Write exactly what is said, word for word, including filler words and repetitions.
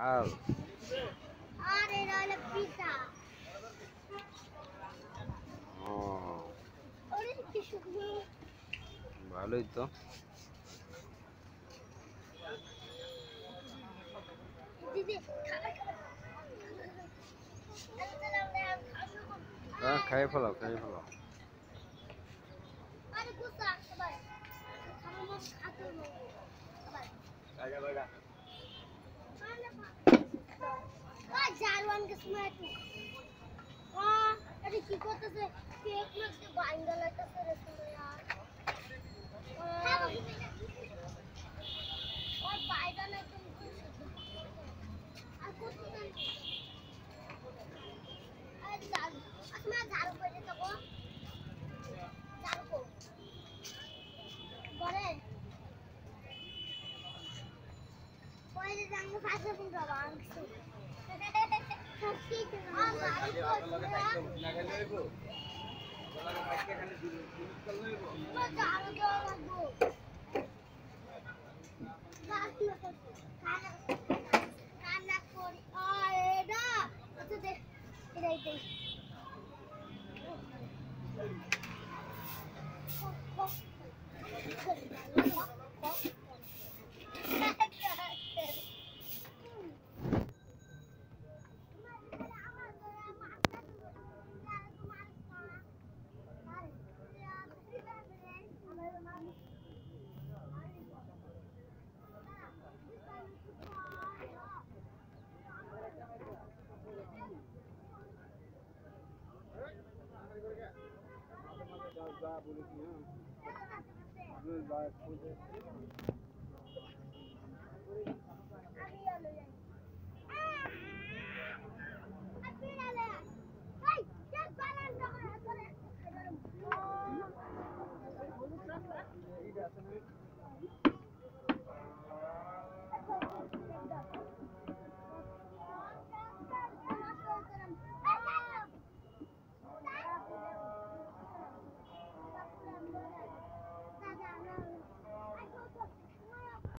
ঝাল। আর এটা হলো পিঠা। ও ওরে কি শুকনো। ভালোই তো। দিদি হ্যাঁ খাই ফেলাও খাই ফেলাও। আরে গুছা সবাই আমার মন খাতো না সবাই রাজা বাগা ওই জারওয়ান কে সময় একটু ও আরে কি করতেছে কেক মধ্যে বাইঙ্গা লাইতেছে রে সময় यार ওই বাইটা না একদম আর কত দেন আর জাল আসমা ঝাড়ু করে দেবো ঝাড়ু কো বলে পয়লে জাঙ্গু ফাসে পুরো বাংশ সত্যি তো না ঝাড়ু করে না খেলে হইবো বলা আজকে এখানে জিনিস কল হইবো ঝাড়ু দেওয়া লাগবো বাকি খানা খানা করি আর এটা আচ্ছা দে এটাই দে যা বলেছি হ্যাঁ